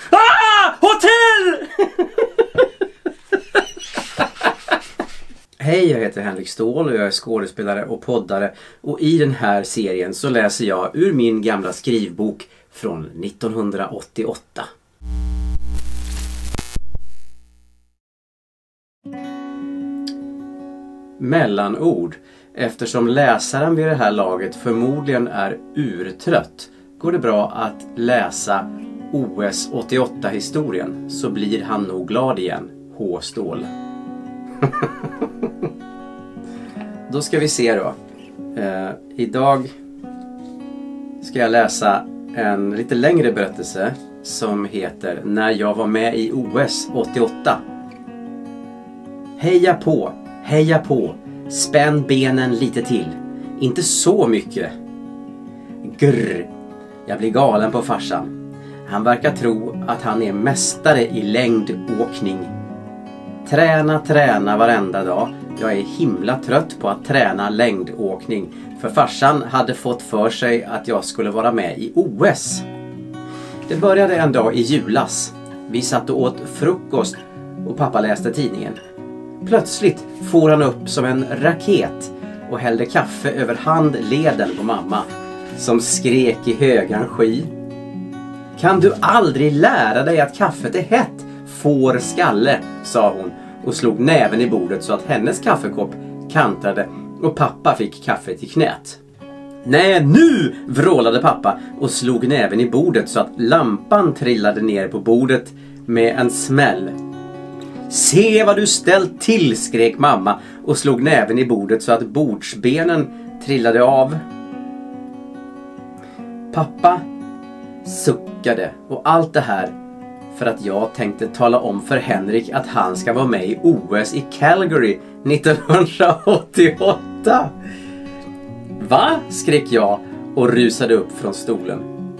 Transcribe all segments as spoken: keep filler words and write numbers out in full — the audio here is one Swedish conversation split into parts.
Ah! Hotell! Hej, jag heter Henrik Ståhl och jag är skådespelare och poddare. Och i den här serien så läser jag ur min gamla skrivbok från nittonhundraåttioåtta. Mellanord. Eftersom läsaren vid det här laget förmodligen är urtrött går det bra att läsa O S åttioåtta-historien, så blir han nog glad igen. H. Ståhl. Då ska vi se då. Eh, idag ska jag läsa en lite längre berättelse som heter När jag var med i O S åttioåtta. Heja på, heja på. Spänn benen lite till. Inte så mycket. Grr. Jag blir galen på farsan. Han verkar tro att han är mästare i längdåkning. Träna, träna varenda dag. Jag är himla trött på att träna längdåkning. För farsan hade fått för sig att jag skulle vara med i O S. Det började en dag i julas. Vi satt och åt frukost och pappa läste tidningen. Plötsligt for han upp som en raket och hällde kaffe över handleden på mamma, som skrek i högan sky. Kan du aldrig lära dig att kaffet är hett, får skalle, sa hon och slog näven i bordet så att hennes kaffekopp kantrade och pappa fick kaffet i knät. Nej, nu, vrålade pappa och slog näven i bordet så att lampan trillade ner på bordet med en smäll. Se vad du ställt till, skrek mamma och slog näven i bordet så att bordsbenen trillade av. Pappa suckade och allt det här för att jag tänkte tala om för Henrik att han ska vara med i O S i Calgary nittonhundraåttioåtta. Va? Skrek jag och rusade upp från stolen.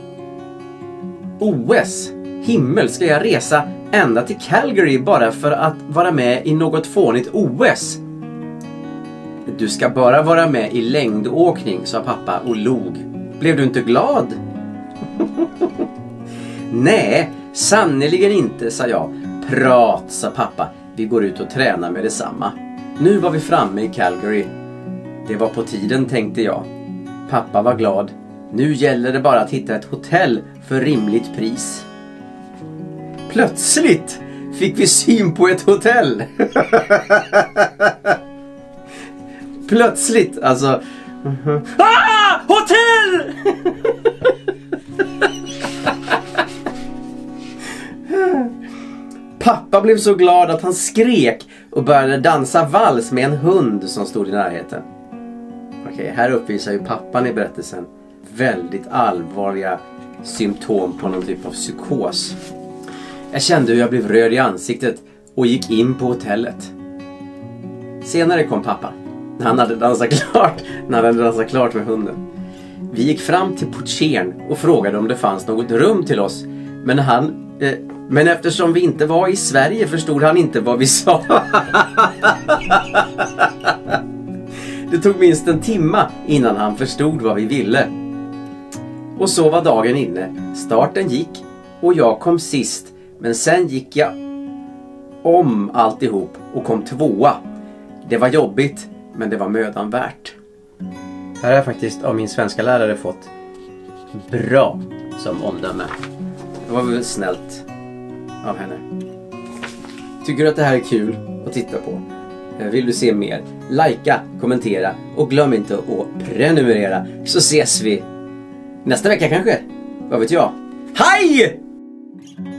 O S? Himmel, ska jag resa ända till Calgary bara för att vara med i något fånigt O S? Du ska bara vara med i längdåkning, sa pappa och log. Blev du inte glad? Nej, sannoliken inte, sa jag. Prat, sa pappa. Vi går ut och tränar med detsamma. Nu var vi framme i Calgary. Det var på tiden, tänkte jag. Pappa var glad. Nu gäller det bara att hitta ett hotell för rimligt pris. Plötsligt fick vi syn på ett hotell. Plötsligt, alltså. Ah! Hotell! Pappa blev så glad att han skrek och började dansa vals med en hund som stod i närheten. Okej, här uppvisar ju pappan i berättelsen väldigt allvarliga symptom på någon typ av psykos. Jag kände hur jag blev röd i ansiktet och gick in på hotellet. Senare kom pappa. När han hade dansat klart, när han hade dansat klart med hunden. Vi gick fram till portieren och frågade om det fanns något rum till oss. Men han... Eh, men eftersom vi inte var i Sverige förstod han inte vad vi sa. Det tog minst en timma innan han förstod vad vi ville. Och så var dagen inne. Starten gick och jag kom sist. Men sen gick jag om alltihop och kom tvåa. Det var jobbigt, men det var mödan värt. Här har jag faktiskt av min svenska lärare fått bra som omdöme. Det var väl snällt av henne. Tycker du att det här är kul att titta på? Vill du se mer? Lajka, kommentera och glöm inte att prenumerera. Så ses vi nästa vecka kanske. Vad vet jag? Hej!